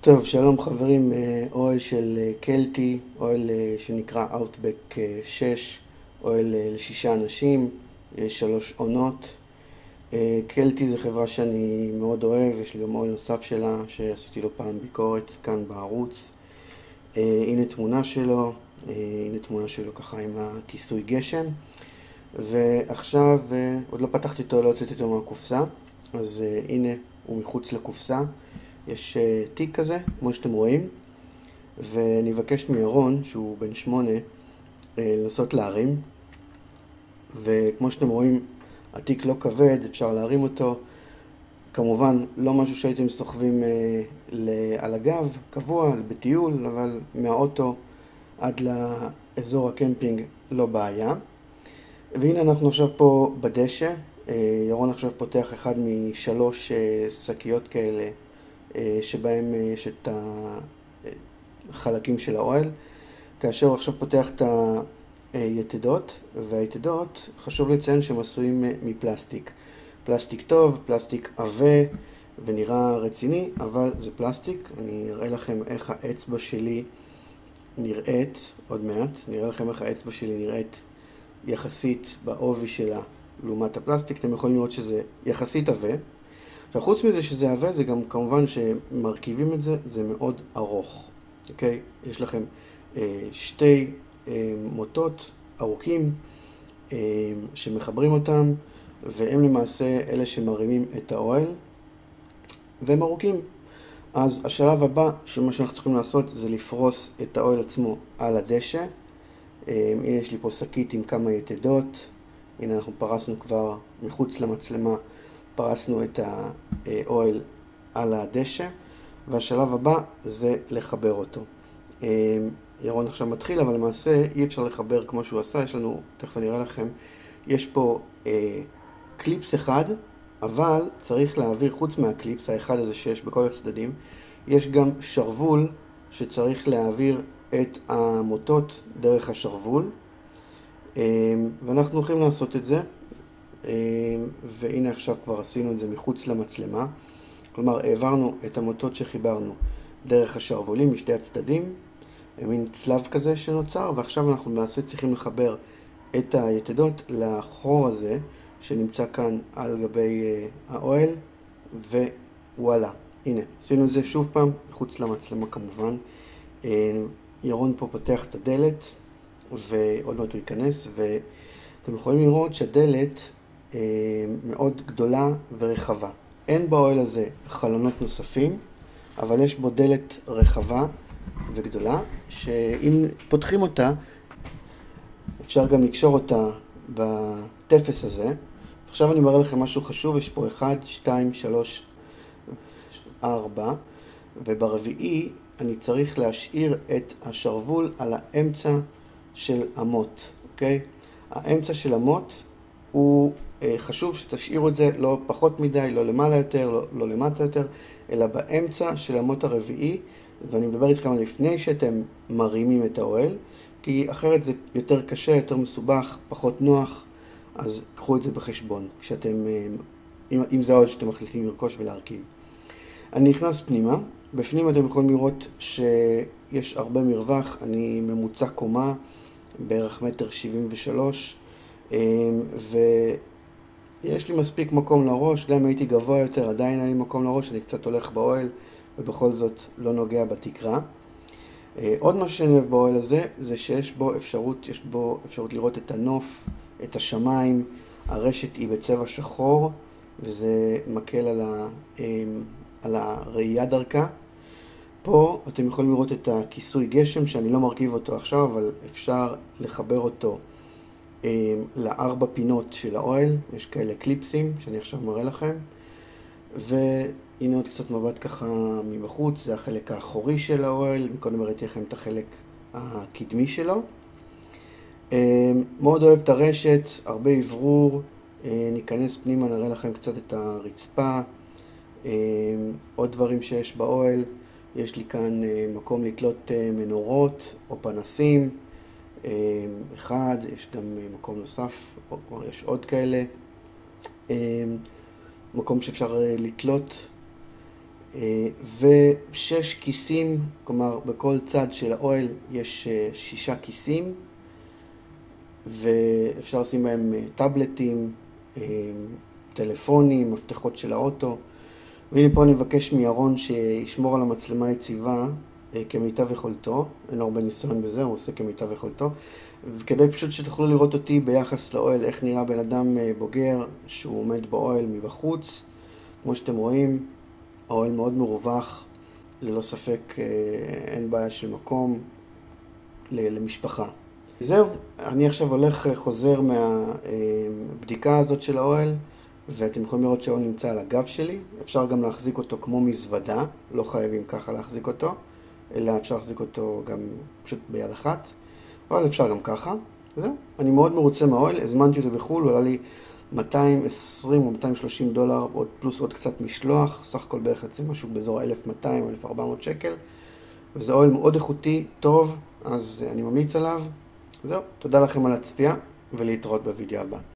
טוב, שלום חברים, אוהל של קלטי, אוהל שנקרא Outback 6, אוהל ל6 אנשים, 3 עונות. קלטי זה חברה שאני מאוד אוהב, יש לי גם אוהל נוסף שלה שעשיתי לו פעם ביקורת כאן בערוץ. הנה תמונה שלו, הנה תמונה שלו ככה עם הכיסוי גשם. ועכשיו, עוד לא פתחתי אותו, לא הוצאתי אותו מהקופסה, אז הנה הוא מחוץ לקופסה. יש תיק כזה, כמו שאתם רואים, ואני אבקש מירון, שהוא בן 8, לנסות להרים. וכמו שאתם רואים, התיק לא כבד, אפשר להרים אותו. כמובן, לא משהו שהייתם סוחבים על הגב, קבוע, בטיול, אבל מהאוטו עד לאזור הקמפינג לא בעיה. והנה אנחנו עכשיו פה בדשא. ירון עכשיו פותח אחד משלוש שקיות כאלה, שבהם יש את החלקים של האוהל. כאשר הוא עכשיו פותח את היתדות, והיתדות חשוב לציין שהם עשויים מפלסטיק. פלסטיק טוב, פלסטיק עבה ונראה רציני, אבל זה פלסטיק. אני אראה לכם איך האצבע שלי נראית עוד מעט. נראה לכם איך האצבע שלי נראית יחסית בעובי שלה לעומת הפלסטיק. אתם יכולים לראות שזה יחסית עבה. עכשיו, חוץ מזה שזה עבה, זה גם כמובן שמרכיבים את זה, זה מאוד ארוך. אוקיי? יש לכם שתי מוטות ארוכים שמחברים אותם, והם למעשה אלה שמרימים את האוהל, והם ארוכים. אז השלב הבא, שמה שאנחנו צריכים לעשות, זה לפרוס את האוהל עצמו על הדשא. הנה יש לי פה שקית עם כמה יתדות. הנה אנחנו פרסנו כבר מחוץ למצלמה, פרסנו את האוהל על הדשא, והשלב הבא זה לחבר אותו. ירון עכשיו מתחיל, אבל למעשה אי אפשר לחבר כמו שהוא עשה. יש לנו, תכף אני אראה לכם, יש פה קליפס אחד, אבל צריך להעביר, חוץ מהקליפס האחד הזה שיש בכל הצדדים, יש גם שרוול שצריך להעביר את המוטות דרך השרוול, ואנחנו הולכים לעשות את זה. והנה עכשיו כבר עשינו את זה מחוץ למצלמה. כלומר, העברנו את המוטות שחיברנו דרך השרוולים משתי הצדדים, מין צלב כזה שנוצר, ועכשיו אנחנו למעשה צריכים לחבר את היתדות לחור הזה שנמצא כאן על גבי האוהל, ווואלה, הנה, עשינו את זה שוב פעם מחוץ למצלמה כמובן. ירון פה פותח את הדלת, ועוד מעט הוא ייכנס, ואתם יכולים לראות שהדלת מאוד גדולה ורחבה. אין באוהל הזה חלונות נוספים, אבל יש בו דלת רחבה וגדולה, שאם פותחים אותה, אפשר גם לקשור אותה בטפס הזה. עכשיו אני מראה לכם משהו חשוב. יש פה 1, 2, 3, 4, וברביעי אני צריך להשאיר את השרוול על האמצע של המוט, אוקיי? האמצע של המוט הוא חשוב שתשאירו את זה לא פחות מדי, לא למעלה יותר, לא למטה יותר, אלא באמצע של המוט הרביעי. ואני מדבר איתכם לפני שאתם מרימים את האוהל, כי אחרת זה יותר קשה, יותר מסובך, פחות נוח, אז קחו את זה בחשבון כשאתם, אם זה האוהל שאתם מחליטים לרכוש ולהרכיב. אני נכנס פנימה. בפנים אתם יכולים לראות שיש הרבה מרווח. אני ממוצע קומה, בערך 1.73 מטר, ויש לי מספיק מקום לראש. גם אם הייתי גבוה יותר, עדיין היה לי מקום לראש. אני קצת הולך באוהל, ובכל זאת לא נוגע בתקרה. עוד מה שאני אוהב באוהל הזה, זה שיש בו אפשרות לראות את הנוף, את השמיים. הרשת היא בצבע שחור, וזה מקל על הראייה דרכה. פה אתם יכולים לראות את הכיסוי גשם, שאני לא מרכיב אותו עכשיו, אבל אפשר לחבר אותו לארבע פינות של האוהל. יש כאלה קליפסים שאני עכשיו מראה לכם. והנה עוד קצת מבט ככה מבחוץ. זה החלק האחורי של האוהל. קודם הראיתי לכם את החלק הקדמי שלו. מאוד אוהב את הרשת, הרבה עברור. ניכנס פנימה, נראה לכם קצת את הרצפה. עוד דברים שיש באוהל, יש לי כאן מקום לתלות מנורות או פנסים. אחד, יש גם מקום נוסף, יש עוד כאלה. מקום שאפשר לתלות ו6 כיסים, כלומר בכל צד של האוהל יש 6 כיסים, ואפשר לשים בהם טאבלטים, טלפונים, מפתחות של האוטו. והנה פה אני מבקש מירון שישמור על המצלמה יציבה כמיטב יכולתו. אין הרבה ניסיון בזה, הוא עושה כמיטב יכולתו. וכדי פשוט שתוכלו לראות אותי ביחס לאוהל, איך נראה בן אדם בוגר שהוא עומד באוהל מבחוץ. כמו שאתם רואים, האוהל מאוד מרווח, ללא ספק אין בעיה של מקום למשפחה. זהו, אני עכשיו חוזר מהבדיקה הזאת של האוהל, ואתם יכולים לראות שהאוהל נמצא על הגב שלי. אפשר גם להחזיק אותו כמו מזוודה, לא חייבים ככה להחזיק אותו, אלא אפשר להחזיק אותו גם פשוט ביד אחת, אבל אפשר גם ככה. זהו, אני מאוד מרוצה מהאוהל, הזמנתי אותו בחול, הוא עלה לי $220 או $230, פלוס עוד קצת משלוח, סך הכל בערך יצא משהו באזור 1,200 או 1,400 שקל, וזה אוהל מאוד איכותי, טוב, אז אני ממליץ עליו. זהו, תודה לכם על הצפייה, ולהתראות בווידאו הבא.